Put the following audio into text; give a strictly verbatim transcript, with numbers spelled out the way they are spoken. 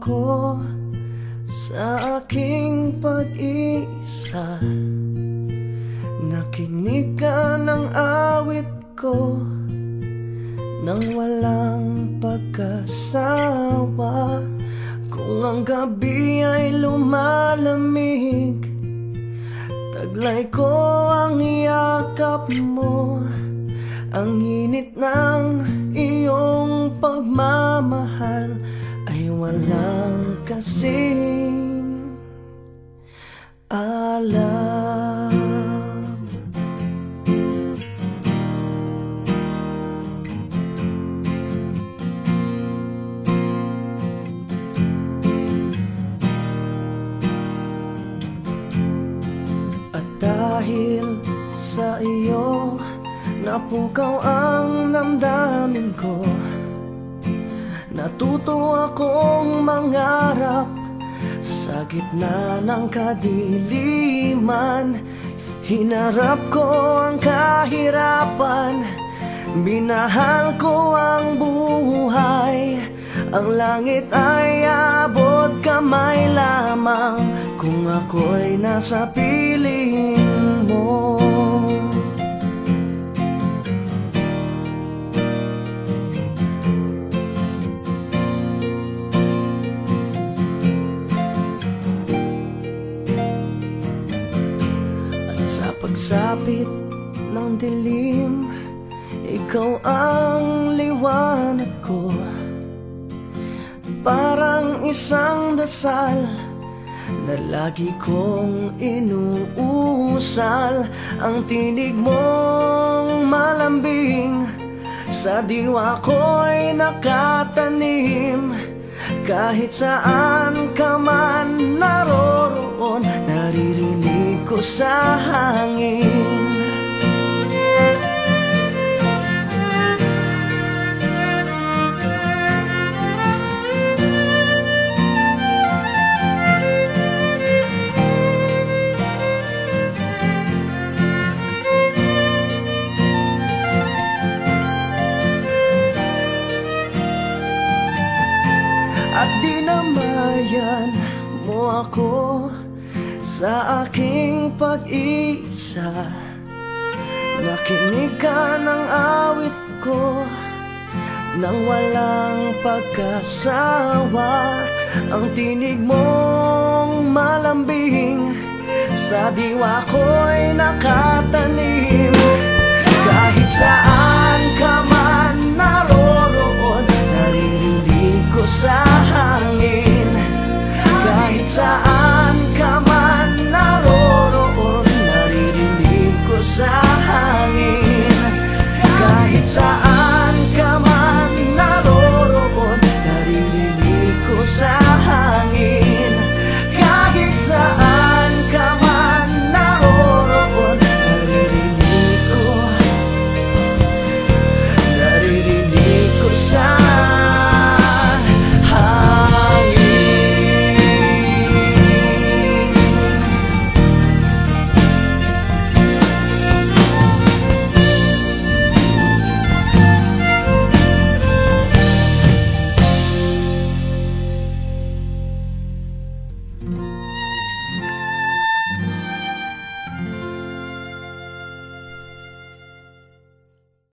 ako sa aking pag-isa. Nakinig ka ng awit ko nang walang pagkasawa. Kung ang gabi ay lumalamig, taglay ko ang yakap mo. Ang init ng iyong pagmamahal ay walang kasing alam. At dahil sa iyo napukaw ang damdamin ko, natuto akong mangarap sa gitna ng kadiliman. Hinarap ko ang kahirapan, minahal ko ang buhay. Ang langit ay abot kamay lamang kung ako'y nasa piling mo. Sa pagsapit ng dilim, ikaw ang liwanag ko. Parang isang dasal na lagi kong inuusal. Ang tinig mong malambing sa diwa ko'y nakatanim. Kahit saan ka man naroroon, naririnig ko sa hangin. At dinamayan mo ako sa aking pag-isa. Nakinig ka ng awit ko nang walang pagkasawa. Ang tinig mong malambing sa diwa ko'y nakatanim. Kahit saan ka man naroroon, naririnig ko sa hangin. Kahit saan ka man naroroon, naririnig ko sa hangin. Kahit saan ka man naroroon, naririnig ko sa hangin. Kahit saan ka man naroroon, naririnig ko, naririnig ko sa hangin.